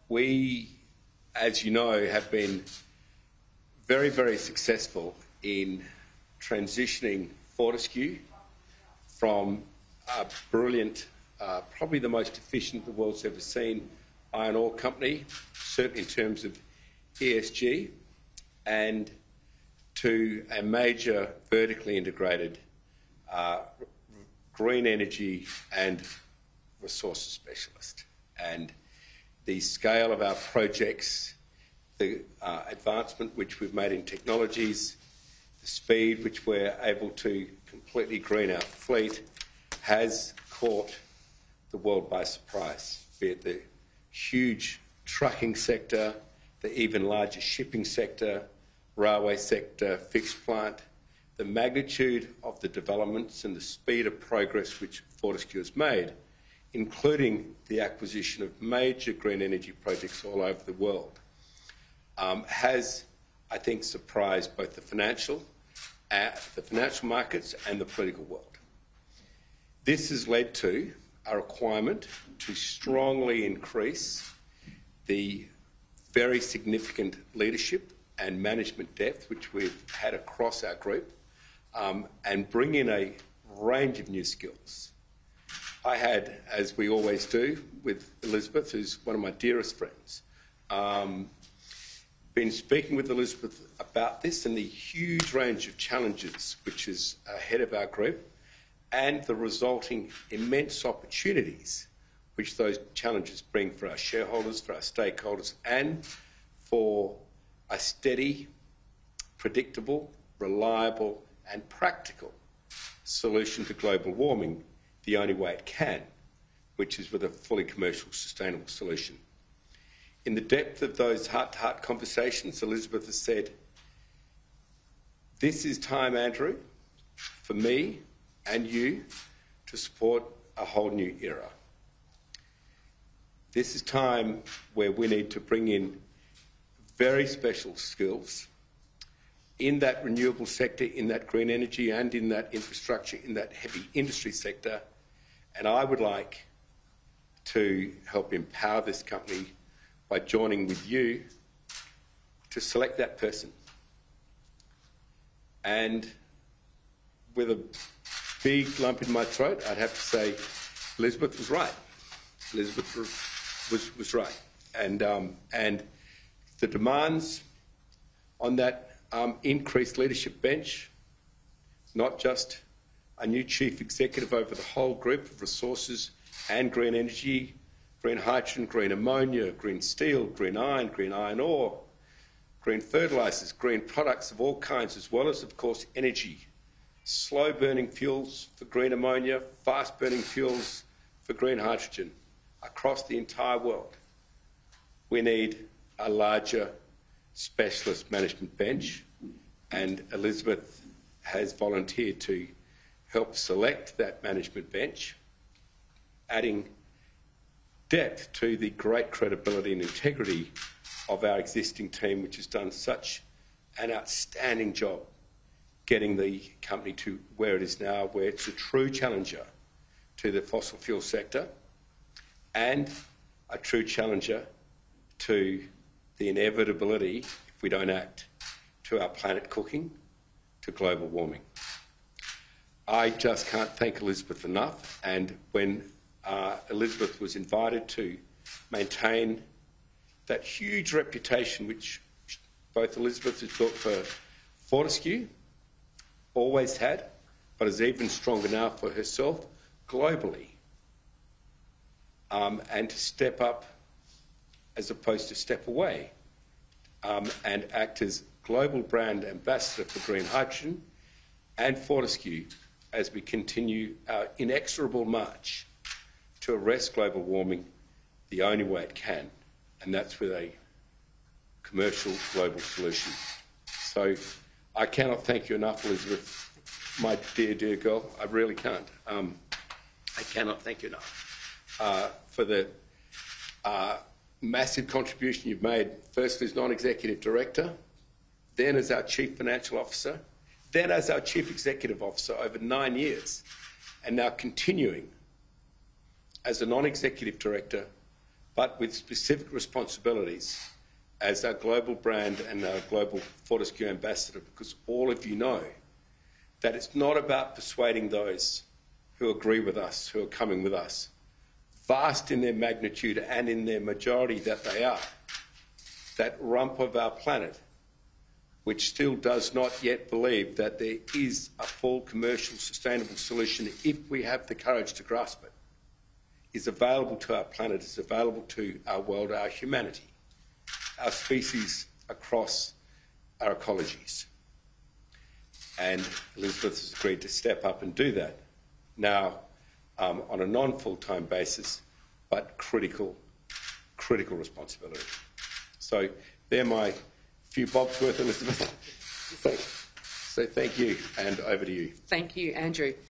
We, as you know, have been very, very successful in transitioning Fortescue from a brilliant, probably the most efficient the world's ever seen iron ore company, certainly in terms of ESG, and to a major vertically integrated green energy and resources specialist. And the scale of our projects, the advancement which we've made in technologies, the speed which we're able to completely green our fleet has caught the world by surprise, be it the huge trucking sector, the even larger shipping sector, railway sector, fixed plant. The magnitude of the developments and the speed of progress which Fortescue has made, including the acquisition of major green energy projects all over the world, has, I think, surprised both the financial markets and the political world. This has led to a requirement to strongly increase the very significant leadership and management depth which we've had across our group, and bring in a range of new skills. I had, as we always do with Elizabeth, who's one of my dearest friends, been speaking with Elizabeth about this and the huge range of challenges which is ahead of our group and the resulting immense opportunities which those challenges bring for our shareholders, for our stakeholders, and for a steady, predictable, reliable and practical solution to global warming the only way it can, which is with a fully commercial, sustainable solution. In the depth of those heart-to-heart conversations, Elizabeth has said, this is time, Andrew, for me and you to support a whole new era. This is time where we need to bring in very special skills in that renewable sector, in that green energy and in that infrastructure, in that heavy industry sector. And I would like to help empower this company by joining with you to select that person. And with a big lump in my throat, I'd have to say Elizabeth was right. Elizabeth was right. And the demands on that increased leadership bench, not just a new chief executive over the whole group of resources and green energy, green hydrogen, green ammonia, green steel, green iron ore, green fertilisers, green products of all kinds, as well as, of course, energy, slow-burning fuels for green ammonia, fast-burning fuels for green hydrogen across the entire world. We need a larger specialist management bench, and Elizabeth has volunteered to help select that management bench, adding depth to the great credibility and integrity of our existing team, which has done such an outstanding job getting the company to where it is now, where it's a true challenger to the fossil fuel sector and a true challenger to the inevitability, if we don't act, to our planet cooking, to global warming. I just can't thank Elizabeth enough, and when Elizabeth was invited to maintain that huge reputation which both Elizabeth has built for Fortescue, always had, but is even stronger now for herself globally, and to step up as opposed to step away, and act as global brand ambassador for green hydrogen and Fortescue as we continue our inexorable march to arrest global warming the only way it can, and that's with a commercial global solution. So I cannot thank you enough, Elizabeth, my dear, dear girl. I really can't. I cannot thank you enough for the massive contribution you've made, first as non-executive director, then as our chief financial officer, then as our chief executive officer over 9 years, and now continuing as a non-executive director but with specific responsibilities as our global brand and our global Fortescue ambassador, because all of you know that it's not about persuading those who agree with us, who are coming with us, vast in their magnitude and in their majority that they are, that rump of our planet, which still does not yet believe that there is a full commercial sustainable solution if we have the courage to grasp it, is available to our planet, is available to our world, our humanity, our species across our ecologies. And Elizabeth has agreed to step up and do that now on a non-full-time basis, but critical responsibility. So they're my few bobs worth, Elizabeth. So thank you, and over to you. Thank you, Andrew.